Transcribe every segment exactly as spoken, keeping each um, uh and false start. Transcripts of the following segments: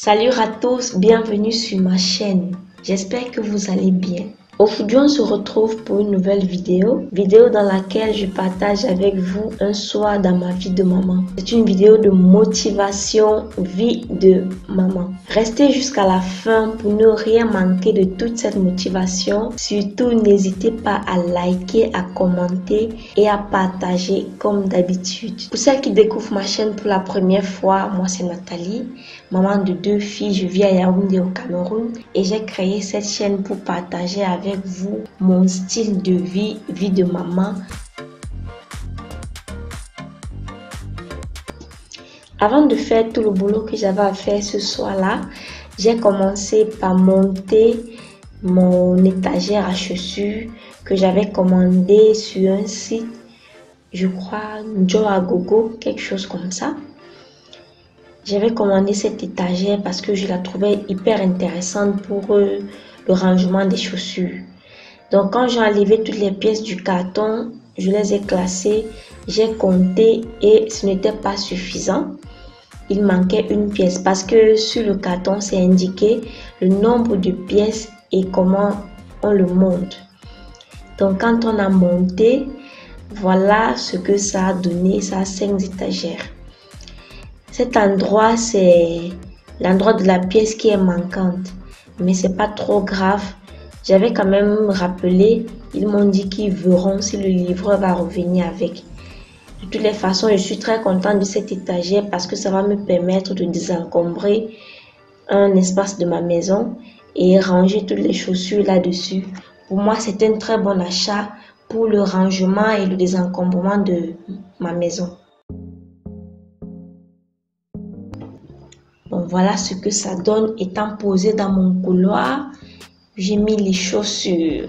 Salut à tous, bienvenue sur ma chaîne. J'espère que vous allez bien. Aujourd'hui, on se retrouve pour une nouvelle vidéo, vidéo dans laquelle je partage avec vous un soir dans ma vie de maman. C'est une vidéo de motivation, vie de maman. Restez jusqu'à la fin pour ne rien manquer de toute cette motivation. Surtout, n'hésitez pas à liker, à commenter et à partager comme d'habitude. Pour celles qui découvrent ma chaîne pour la première fois, moi c'est Nathalie, maman de deux filles. Je vis à Yaoundé au Cameroun et j'ai créé cette chaîne pour partager avec avec vous mon style de vie, vie de maman. Avant de faire tout le boulot que j'avais à faire ce soir-là, j'ai commencé par monter mon étagère à chaussures que j'avais commandé sur un site, je crois Joe Agogo, quelque chose comme ça. J'avais commandé cette étagère parce que je la trouvais hyper intéressante pour euh, le rangement des chaussures. Donc quand j'ai enlevé toutes les pièces du carton, je les ai classées, j'ai compté et ce n'était pas suffisant. Il manquait une pièce parce que sur le carton c'est indiqué le nombre de pièces et comment on le monte. Donc quand on a monté, voilà ce que ça a donné, ça a cinq étagères. Cet endroit c'est l'endroit de la pièce qui est manquante. Mais c'est pas trop grave. J'avais quand même rappelé, ils m'ont dit qu'ils verront si le livreur va revenir avec. De toutes les façons, je suis très contente de cette étagère parce que ça va me permettre de désencombrer un espace de ma maison et ranger toutes les chaussures là-dessus. Pour moi, c'est un très bon achat pour le rangement et le désencombrement de ma maison. Bon, voilà ce que ça donne étant posé dans mon couloir. J'ai mis les chaussures.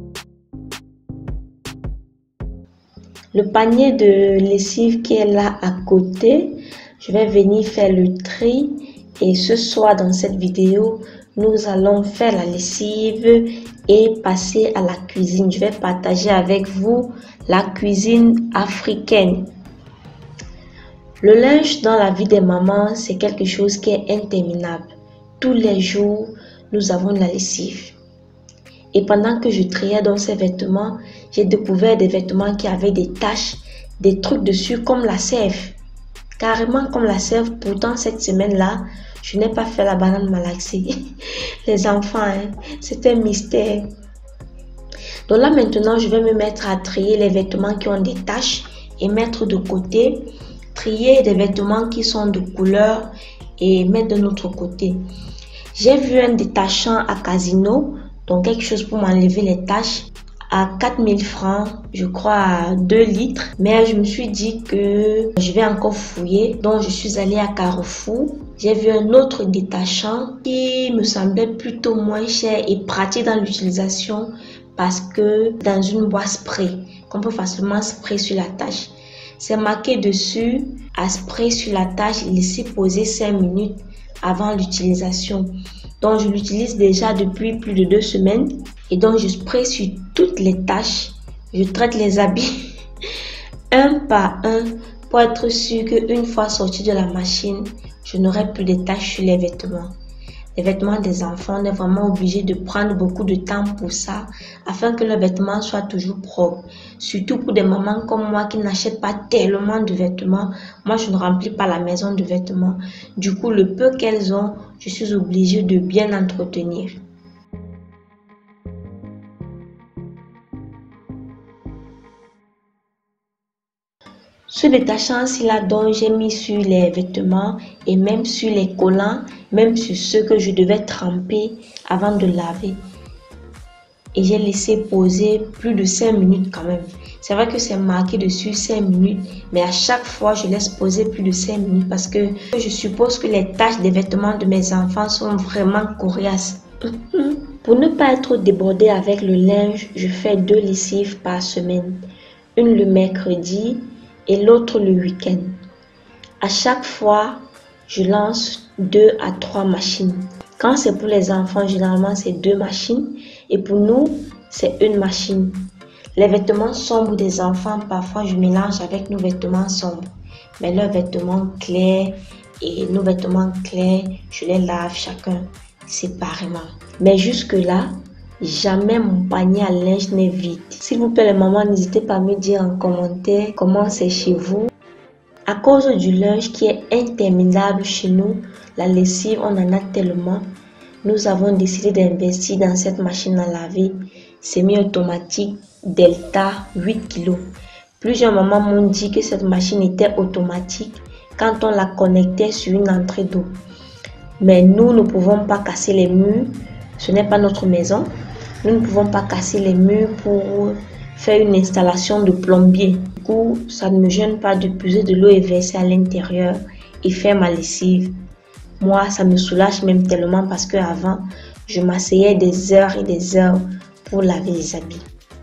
Le panier de lessive qui est là à côté, je vais venir faire le tri. Et ce soir dans cette vidéo, nous allons faire la lessive et passer à la cuisine. Je vais partager avec vous la cuisine africaine. Le linge dans la vie des mamans, c'est quelque chose qui est interminable. Tous les jours, nous avons la lessive. Et pendant que je triais dans ces vêtements, j'ai découvert des vêtements qui avaient des taches, des trucs dessus comme la sève. Carrément comme la sève. Pourtant, cette semaine-là, je n'ai pas fait la banane malaxée. Les enfants, hein, c'est un mystère. Donc là, maintenant, je vais me mettre à trier les vêtements qui ont des taches et mettre de côté. Trier des vêtements qui sont de couleur et mettre de l'autre côté. J'ai vu un détachant à Casino, donc quelque chose pour m'enlever les taches, à quatre mille francs, je crois à deux litres. Mais je me suis dit que je vais encore fouiller, donc je suis allée à Carrefour. J'ai vu un autre détachant qui me semblait plutôt moins cher et pratique dans l'utilisation parce que dans une boîte spray, qu'on peut facilement sprayer sur la tache. C'est marqué dessus à spray sur la tache, laisser poser cinq minutes avant l'utilisation. Donc je l'utilise déjà depuis plus de deux semaines et donc je spray sur toutes les taches. Je traite les habits un par un pour être sûr qu'une fois sorti de la machine, je n'aurai plus de taches sur les vêtements. Les vêtements des enfants, on est vraiment obligé de prendre beaucoup de temps pour ça afin que le vêtement soit toujours propre. Surtout pour des mamans comme moi qui n'achètent pas tellement de vêtements. Moi, je ne remplis pas la maison de vêtements. Du coup, le peu qu'elles ont, je suis obligée de bien entretenir. Ce détachant-ci là dont j'ai mis sur les vêtements et même sur les collants, même sur ceux que je devais tremper avant de laver. Et j'ai laissé poser plus de cinq minutes quand même. C'est vrai que c'est marqué dessus cinq minutes, mais à chaque fois je laisse poser plus de cinq minutes parce que je suppose que les taches des vêtements de mes enfants sont vraiment coriaces. Pour ne pas être débordée avec le linge, je fais deux lessives par semaine. Une le mercredi et l'autre le week-end. À chaque fois, je lance deux à trois machines. Quand c'est pour les enfants, généralement c'est deux machines et pour nous, c'est une machine. Les vêtements sombres des enfants, parfois je mélange avec nos vêtements sombres. Mais leurs vêtements clairs et nos vêtements clairs, je les lave chacun séparément. Mais jusque-là, jamais mon panier à linge n'est vide. S'il vous plaît les mamans, n'hésitez pas à me dire en commentaire comment c'est chez vous. À cause du linge qui est interminable chez nous, la lessive, on en a tellement. Nous avons décidé d'investir dans cette machine à laver semi-automatique Delta huit kilos. Plusieurs mamans m'ont dit que cette machine était automatique quand on la connectait sur une entrée d'eau. Mais nous ne pouvons pas casser les murs, ce n'est pas notre maison. Nous ne pouvons pas casser les murs pour faire une installation de plombier. Du coup, ça ne me gêne pas de puiser de l'eau et verser à l'intérieur et faire ma lessive. Moi, ça me soulage même tellement parce qu'avant, je m'asseyais des heures et des heures pour laver les habits.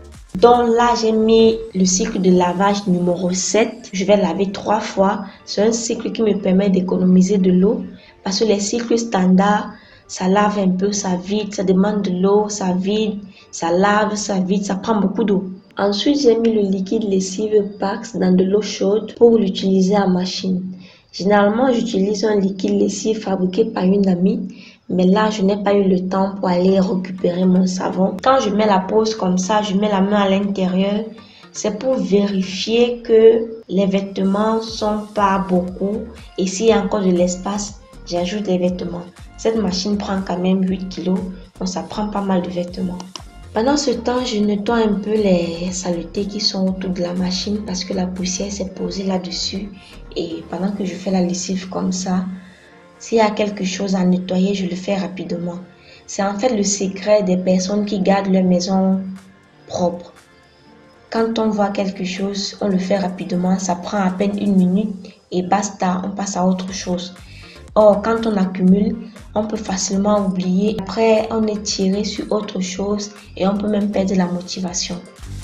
Donc là, j'ai mis le cycle de lavage numéro sept. Je vais laver trois fois. C'est un cycle qui me permet d'économiser de l'eau parce que les cycles standards, ça lave un peu, ça vide, ça demande de l'eau, ça vide, ça lave, ça vide, ça prend beaucoup d'eau. Ensuite, j'ai mis le liquide lessive Pax dans de l'eau chaude pour l'utiliser en machine. Généralement, j'utilise un liquide lessive fabriqué par une amie, mais là, je n'ai pas eu le temps pour aller récupérer mon savon. Quand je mets la pose comme ça, je mets la main à l'intérieur, c'est pour vérifier que les vêtements sont pas beaucoup et s'il y a encore de l'espace, j'ajoute des vêtements. Cette machine prend quand même huit kilos, donc ça prend pas mal de vêtements. Pendant ce temps, je nettoie un peu les saletés qui sont autour de la machine parce que la poussière s'est posée là-dessus. Et pendant que je fais la lessive comme ça, s'il y a quelque chose à nettoyer, je le fais rapidement. C'est en fait le secret des personnes qui gardent leur maison propre. Quand on voit quelque chose, on le fait rapidement, ça prend à peine une minute et basta, on passe à autre chose. Or, quand on accumule, on peut facilement oublier. Après, on est tiré sur autre chose et on peut même perdre la motivation.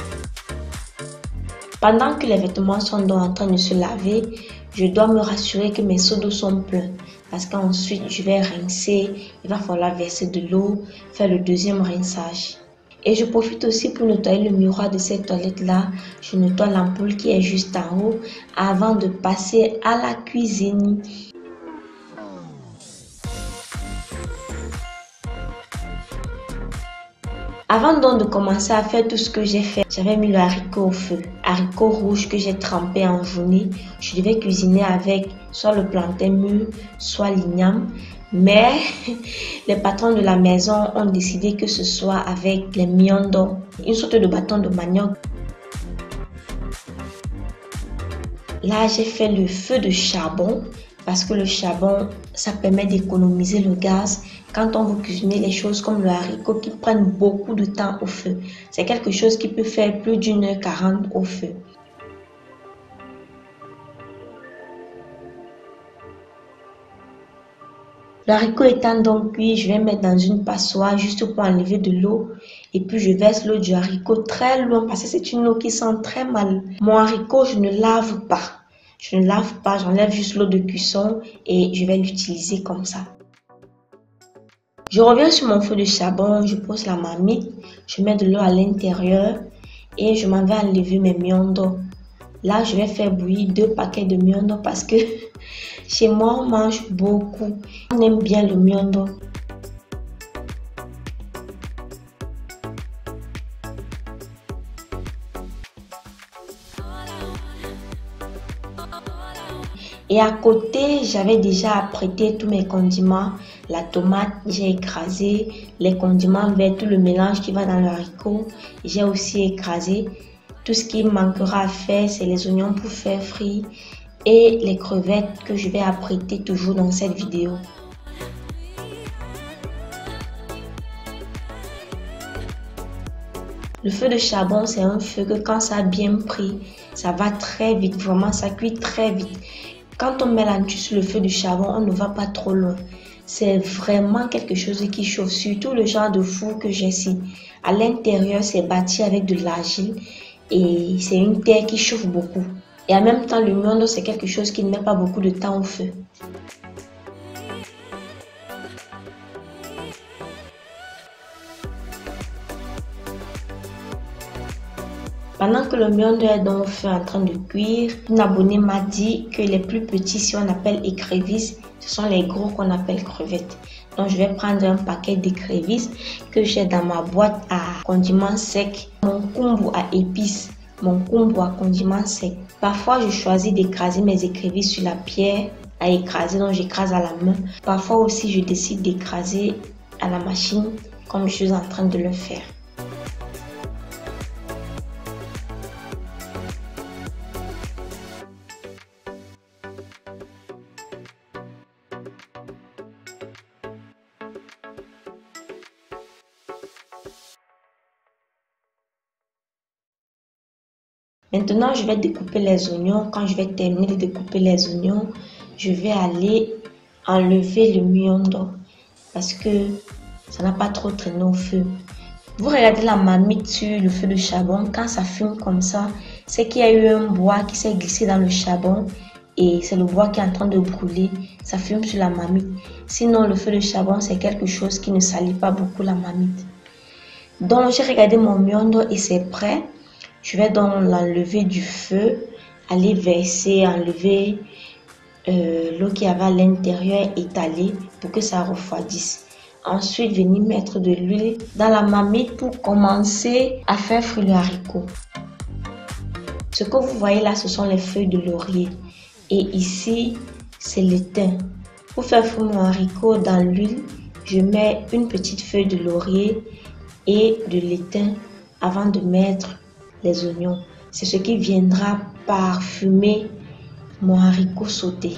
Pendant que les vêtements sont donc en train de se laver, je dois me rassurer que mes seaux d'eau sont pleins. Parce qu'ensuite, je vais rincer, il va falloir verser de l'eau, faire le deuxième rinçage. Et je profite aussi pour nettoyer le miroir de cette toilette-là. Je nettoie l'ampoule qui est juste en haut avant de passer à la cuisine. Avant donc de commencer à faire tout ce que j'ai fait, j'avais mis le haricot au feu. Haricot rouge que j'ai trempé en journée. Je devais cuisiner avec soit le plantain mûr, soit l'igname. Mais les patrons de la maison ont décidé que ce soit avec les miondo, une sorte de bâton de manioc. Là, j'ai fait le feu de charbon parce que le charbon, ça permet d'économiser le gaz. Quand on veut cuisiner les choses comme le haricot qui prennent beaucoup de temps au feu, c'est quelque chose qui peut faire plus d'une heure quarante au feu. Le haricot étant donc cuit, je vais mettre dans une passoire juste pour enlever de l'eau. Et puis je verse l'eau du haricot très loin parce que c'est une eau qui sent très mal. Mon haricot, je ne lave pas. Je ne lave pas, j'enlève juste l'eau de cuisson et je vais l'utiliser comme ça. Je reviens sur mon feu de charbon, je pose la marmite, je mets de l'eau à l'intérieur et je m'en vais enlever mes miondo. Là, je vais faire bouillir deux paquets de miondo parce que chez moi, on mange beaucoup. On aime bien le miondo. Et à côté, j'avais déjà apprêté tous mes condiments. La tomate, j'ai écrasé. Les condiments verts, tout le mélange qui va dans le haricot, j'ai aussi écrasé. Tout ce qui manquera à faire, c'est les oignons pour faire frit et les crevettes que je vais apprêter toujours dans cette vidéo. Le feu de charbon, c'est un feu que quand ça a bien pris, ça va très vite. Vraiment, ça cuit très vite. Quand on met l'antu sur le feu du charbon, on ne va pas trop loin. C'est vraiment quelque chose qui chauffe, surtout le genre de four que j'ai ici. À l'intérieur, c'est bâti avec de l'argile et c'est une terre qui chauffe beaucoup. Et en même temps, le miondo, c'est quelque chose qui ne met pas beaucoup de temps au feu. Pendant que le miondo est dans le feu en train de cuire, une abonnée m'a dit que les plus petits, si on appelle écrevisses, Ce sont les gros qu'on appelle crevettes. Donc, je vais prendre un paquet d'écrevisses que j'ai dans ma boîte à condiments secs. Mon kumbu à épices, mon kumbu à condiments secs. Parfois, je choisis d'écraser mes écrevisses sur la pierre à écraser, donc j'écrase à la main. Parfois aussi, je décide d'écraser à la machine, comme je suis en train de le faire. Maintenant, je vais découper les oignons. Quand je vais terminer de découper les oignons, je vais aller enlever le miondo parce que ça n'a pas trop traîné au feu. Vous regardez la marmite sur le feu de charbon, quand ça fume comme ça, c'est qu'il y a eu un bois qui s'est glissé dans le charbon et c'est le bois qui est en train de brûler. Ça fume sur la marmite. Sinon, le feu de charbon, c'est quelque chose qui ne salit pas beaucoup la marmite. Donc, j'ai regardé mon miondo et c'est prêt. Je vais donc l'enlever du feu, aller verser, enlever euh, l'eau qui avait à l'intérieur, étaler pour que ça refroidisse. Ensuite, venir mettre de l'huile dans la marmite pour commencer à faire frire le haricot. Ce que vous voyez là, ce sont les feuilles de laurier. Et ici, c'est le thym. Pour faire frire mon haricot dans l'huile, je mets une petite feuille de laurier et de l'étain avant de mettre les oignons. C'est ce qui viendra parfumer mon haricot sauté.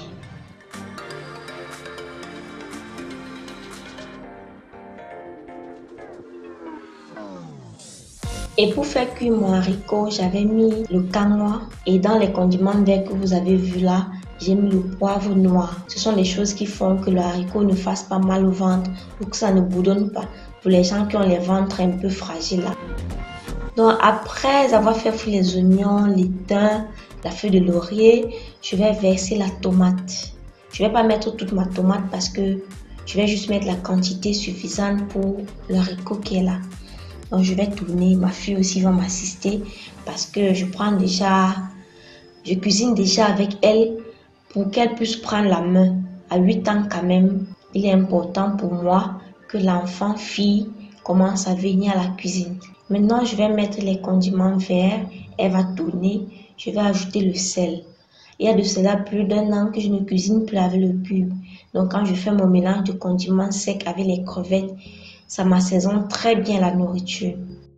Et pour faire cuire mon haricot, j'avais mis le cannois et dans les condiments verts que vous avez vu là, j'ai mis le poivre noir. Ce sont les choses qui font que le haricot ne fasse pas mal au ventre ou que ça ne boudonne pas pour les gens qui ont les ventres un peu fragiles là. Donc après avoir fait frire les oignons, les thym, la feuille de laurier, je vais verser la tomate. Je ne vais pas mettre toute ma tomate parce que je vais juste mettre la quantité suffisante pour le haricot qui est là. Donc je vais tourner, ma fille aussi va m'assister parce que je prends déjà, je cuisine déjà avec elle pour qu'elle puisse prendre la main. À huit ans quand même, il est important pour moi que l'enfant fille commence à venir à la cuisine. Maintenant, je vais mettre les condiments verts. Elle va tourner. Je vais ajouter le sel. Il y a de cela plus d'un an que je ne cuisine plus avec le cube. Donc, quand je fais mon mélange de condiments secs avec les crevettes, ça m'assaisonne très bien la nourriture.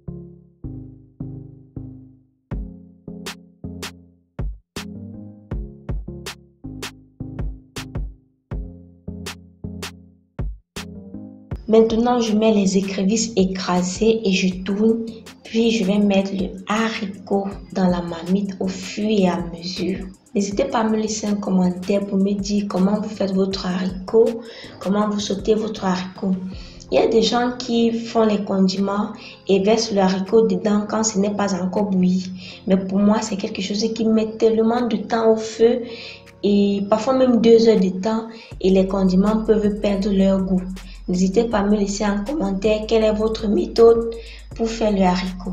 Maintenant, je mets les écrevisses écrasées et je tourne. Puis, je vais mettre le haricot dans la marmite au fur et à mesure. N'hésitez pas à me laisser un commentaire pour me dire comment vous faites votre haricot, comment vous sautez votre haricot. Il y a des gens qui font les condiments et versent le haricot dedans quand ce n'est pas encore bouilli. Mais pour moi, c'est quelque chose qui met tellement de temps au feu et parfois même deux heures de temps et les condiments peuvent perdre leur goût. N'hésitez pas à me laisser en commentaire quelle est votre méthode pour faire le haricot.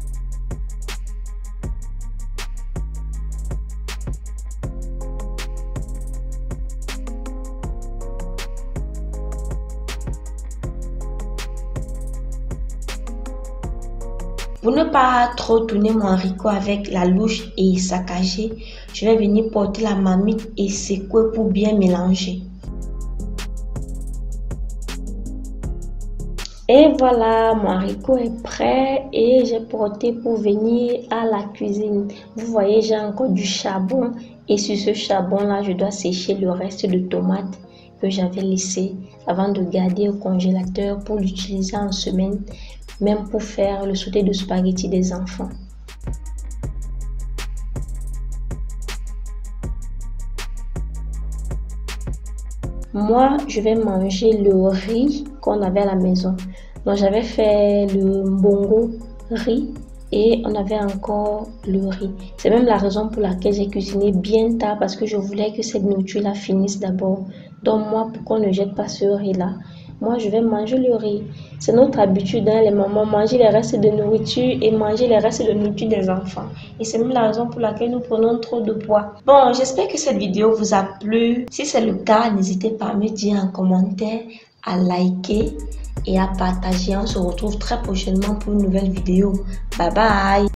Pour ne pas trop tourner mon haricot avec la louche et saccager, je vais venir porter la marmite et secouer pour bien mélanger. Et voilà, mon haricot est prêt et j'ai porté pour venir à la cuisine. Vous voyez, j'ai encore du charbon et sur ce charbon-là, je dois sécher le reste de tomates que j'avais laissé avant de garder au congélateur pour l'utiliser en semaine, même pour faire le sauté de spaghettis des enfants. Moi, je vais manger le riz qu'on avait à la maison. Donc, j'avais fait le mbongo riz et on avait encore le riz. C'est même la raison pour laquelle j'ai cuisiné bien tard parce que je voulais que cette nourriture-là finisse d'abord. Donc, moi, pourquoi on ne jette pas ce riz-là? Moi, je vais manger le riz. C'est notre habitude, hein, les mamans, manger les restes de nourriture et manger les restes de nourriture des enfants. Et c'est même la raison pour laquelle nous prenons trop de poids. Bon, j'espère que cette vidéo vous a plu. Si c'est le cas, n'hésitez pas à me dire en commentaire, à liker et à partager. On se retrouve très prochainement pour une nouvelle vidéo. Bye bye!